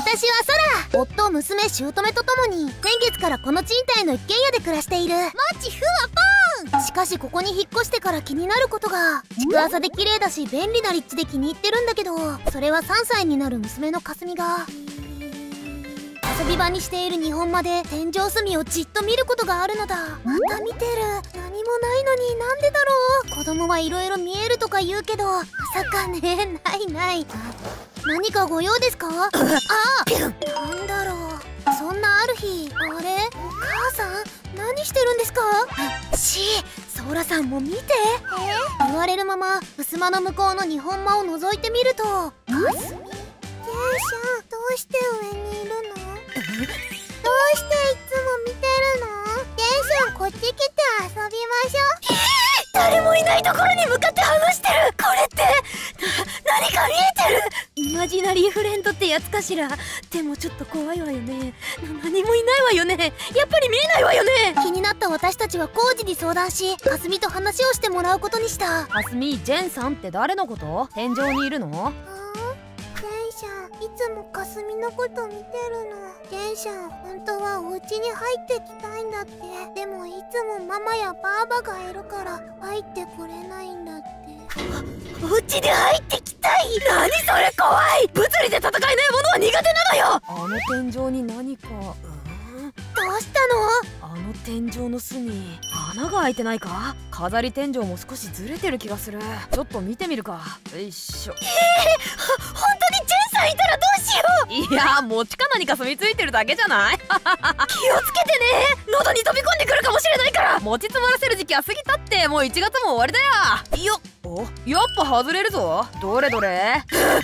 私はソラ。夫、娘、姑と共に先月からこの賃貸の一軒家で暮らしている。マジふわぽん。しかしここに引っ越してから気になることが。築浅で綺麗だし便利な立地で気に入ってるんだけど、それは3歳になる娘のかすみが遊び場にしている日本間で天井隅をじっと見ることがあるのだ。また見てる。何もないのになんでだろう。子供はいろいろ見えるとか言うけど、まさかね。ない。何かご用ですか？なんだろう。そんなある日、あれ？お母さん？何してるんですか？ソラさんも見て。言われるまま襖の向こうの日本間を覗いてみると、かすみ。ジェイシャン、どうして上にいるの？どうしていつも見てるの？ジェイシャン、こっち来て遊びましょう。 誰もいないところに向かって話してる。これって何か見えてる。イマジナリーフレンドってやつかしら。でもちょっと怖いわよね。何もいないわよね。やっぱり見えないわよね。 気になった私たちはコウジに相談し、かすみと話をしてもらうことにした。 かすみ、ジェンさんって誰のこと？天井にいるの？ ジェイシャン、いつもかすみのこと見てるの。ジェイシャン、本当はお家に入ってきたいんだって。でもいつもママやバーバがいるから入ってこれないんだって。 お家に入ってきたい？何それ、怖い。物理で戦えないものは苦手なのよ。あの天井に何か。 どうしたの？ あの天井の巣に穴が開いてないか？飾り天井も少しずれてる気がする。ちょっと見てみるか。よいしょ。本当にジェンさんいたらどうしよう。いや、餅か何か住み着いてるだけじゃない？気をつけてね。喉に飛び込んでくるかもしれないから。餅詰まらせる時期は過ぎたって。もう1月も終わりだよ。よっ。お、やっぱ外れるぞ。どれどれ。コー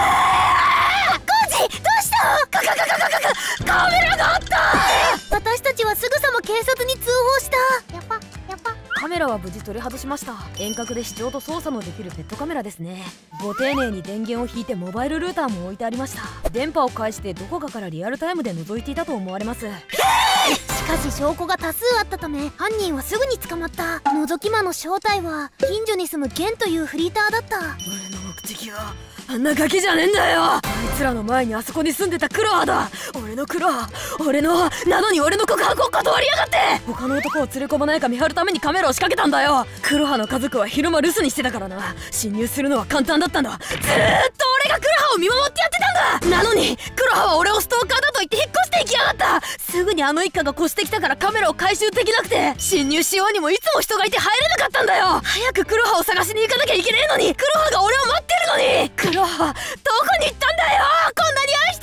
ジ、どうした？カメラがあった。 私たちはすぐさま警察に通報した。やっぱカメラは無事取り外しました。遠隔で視聴と操作のできるペットカメラですね。ご丁寧に電源を引いてモバイルルーターも置いてありました。電波を介してどこかからリアルタイムで覗いていたと思われます。 しかし証拠が多数あったため犯人はすぐに捕まった。覗き魔の正体は近所に住むゲンというフリーターだった。 俺の目的はあんなガキじゃねえんだよ。あいつらの前にあそこに住んでたクロアだ。俺のクロア、なのに俺の告白を断りやがって。他の男を連れ込まないか見張るためにカメラを仕掛けたんだよ。クロハの家族は昼間留守にしてたからな。侵入するのは簡単だったんだ。ずーっと俺がクロハを見守ってやってたんだ。なのにクロハは俺をストーカーだと言って引っ越していきやがった。すぐにあの一家が越してきたからカメラを回収できなくて、侵入しようにもいつも人がいて入れなかったんだよ。早くクロハを探しに行かなきゃいけねえのに、クロハが俺を待ってるのに。クロハどこに行ったんだよ。こんなに愛して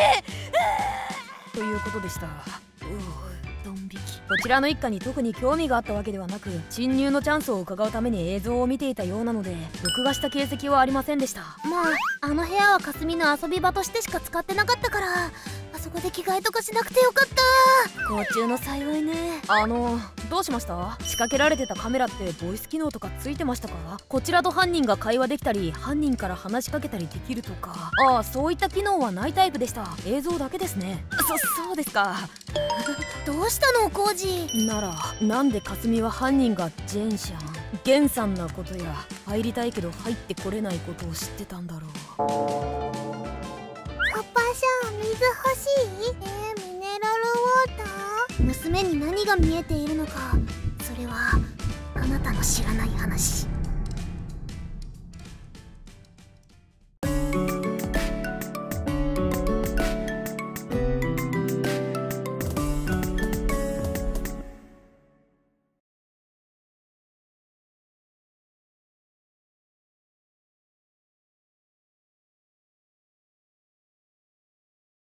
るのに。ということでした。ドン引き。こちらの一家に特に興味があったわけではなく、侵入のチャンスを伺うために映像を見ていたようなので、録画した形跡はありませんでした。 まああの部屋はかすみの遊び場としてしか使ってなかったから、あそこで着替えとかしなくてよかった。 不幸中の幸いね。どうしました？仕掛けられてたカメラってボイス機能とかついてましたか？こちらと犯人が会話できたり、犯人から話しかけたりできるとか。ああ、そういった機能はないタイプでした。映像だけですね。そうですか。 どうしたのコウジ？ ならなんでかすみは犯人がジェンシャン、ゲンさんなことや入りたいけど入ってこれないことを知ってたんだろう。 パパさん、水欲しい？ミネラルウォーター？娘に何が見えているのか、それはあなたの知らない話。